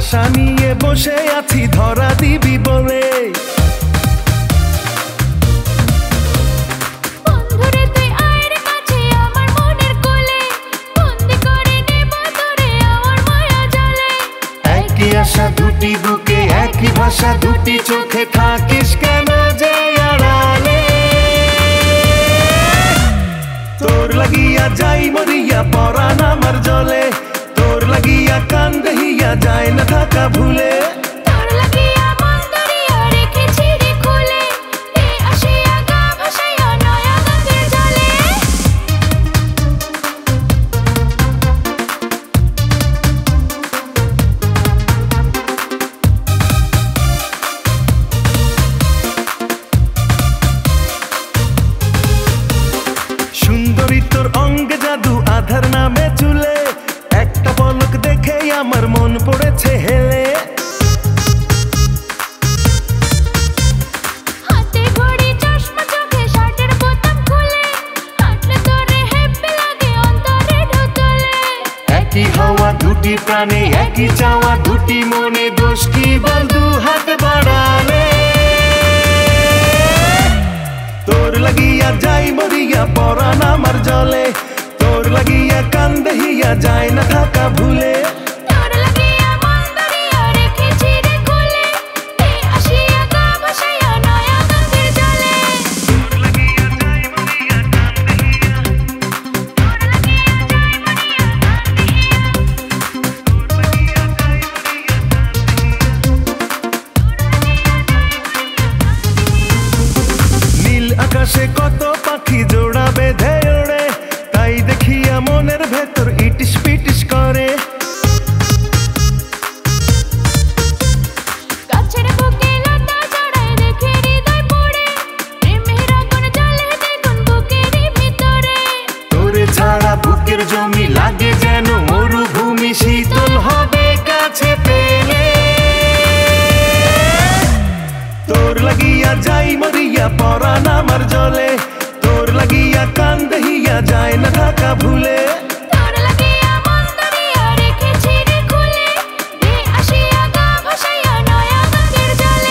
আশা নিয়ে বসে আছি ধরা দিবি বলে। বন্ধুরে তুই আয় রে কাছে আমার মনের কোলে, বন্দি করে নেব তোরে আমার মায়া জালে। একই আশা দুটি বুকে, একই ভাষা দুটি চোখে, থাকিস কেন যে আড়ালে। তোর লাগিয়া যাই মরিয়া পরাণ আমার জলে, তোর লাগিয়া কান্দে হিয়া যায় না থাকা ভুলে। তোর লাগিয়া মন দরিয়া রেখেছি রে খুলে, এ আসিয়া গা ভাসাইয়া নয়া গঙ্গের জলে। সুন্দরী তোর অঙ্গে জাদু আধার নামে চুলে, একটা পলক দেখে আমার মন পড়েছে হেলে। হাতে ঘড়ি চশমা চোখে শার্টের বোতাম খুলে, হাঁটলে তোরে হেব্বি লাগে অন্তরে ঢুকলে। একই হওয়া দুটি প্রাণে, একই চাওয়া দুটি মনে, দোষ কি বল দু হাত বাড়ালে। তোর লাগিয়া যাই মরিয়া পরাণ আমার জলে, তোর লাগিয়া কান্দে হিয়া যায় না থাকা ভুলে। তোর লাগিয়া মন দরিয়া রেখেছি রে খুলে, এ আসিয়া গা ভাসাইয়া নয়া গঙ্গের জলে। তোর লাগিয়া যাই মরিয়া কান্দে হিয়া, তোর লাগিয়া যাই মরিয়া কান্দে হিয়া, তোর লাগিয়া যাই মরিয়া কান্দে হিয়া। নীল আকাশে কত পাখি জোড়া বেঁধে ওড়ে, তাই দেখিয়া মনের ভেতর ইটিস পিটিস করে। গাছের বুকে লতা জড়ায় দেখে হৃদয় পড়ে, প্রেমের আগুন জ্বলে দেখুন বুকেরই ভিতরে। তোরে ছাড়া বুকের জমি লাগে যেন মরুভূমি, শীতল হবে কাছে পেলে। তোর লাগিয়া যাই মরিয়া পরাণ আমার জলে, তোর লাগিয়া কান্দে হিয়া যায় না থাকা ভুলে। তোর লাগিয়া মন দরিয়া রেখেছি রে খুলে, এ আসিয়া গা ভাসাইয়া নয়া গঙ্গের জলে।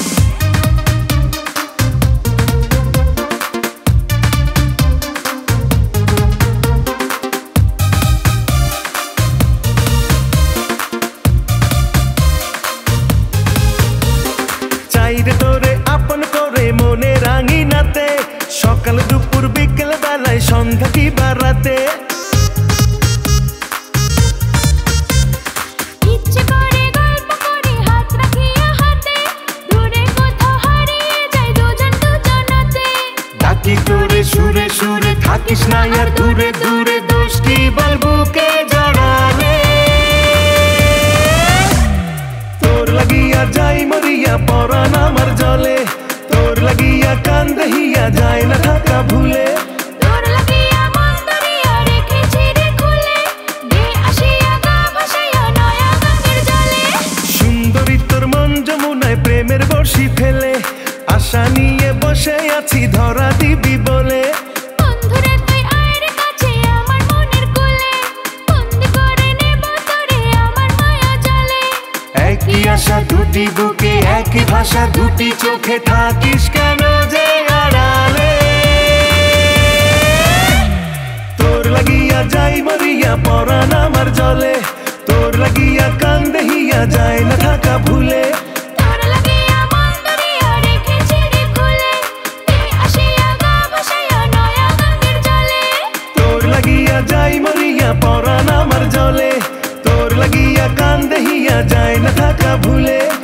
চাইরে তোরে আপন করে মনে রাঙিনাতে, সকাল দুপুর বিকেল বেলায় সন্ধ্যা কি বারাতে। ইচ্ছে করে গল্প করি হাত রাখিয়া হাতে, দূরে কোথাও হারিয়ে যাই দুজন দুজনাতে। ডাকি তোরে সুরে সুরে, থাকিস না আর দূরে দূরে, দোষ কি বল বুকে জড়ালে। তোর লাগিয়া যাই মরিয়া পরাণ আমার জলে, তোর লাগিয়া কান্দে হিয়া যায় না থাকা ভুলে। তোর লাগিয়া মন দরিয়া রেখেছি রে খুলে, এ আসিয়া গা ভাসাইয়া নয়া গঙ্গের জলে। সুন্দরী তোর মন যমুনায় প্রেমের বর্ষি ফেলে, আশা নিয়ে বসে আছি ধরা দিবি বলে। বন্ধুরে তুই আয় রে কাছে আমার মনের কোলে, বন্দি করে নেব তোরে আমার মায়া জালে। একই আশা দুটি বুকে, একই ভাষা দুটি চোখে, থাকিস কেন যে আড়ালে। তোর লাগিয়া যাই মরিয়া পরাণ আমার জলে, তোর লাগিয়া কান্দে হিয়া যায় না থাকা ভুলে। তোর লাগিয়া মন দরিয়া রেখেছি রে খুলে, এ আসিয়া গা ভাসাইয়া নয়া গঙ্গের জলে। তোর লাগিয়া যাই মরিয়া পরাণ আমার জলে, তোর লাগিয়া কান্দে হিয়া যায় না থাকা ভুলে।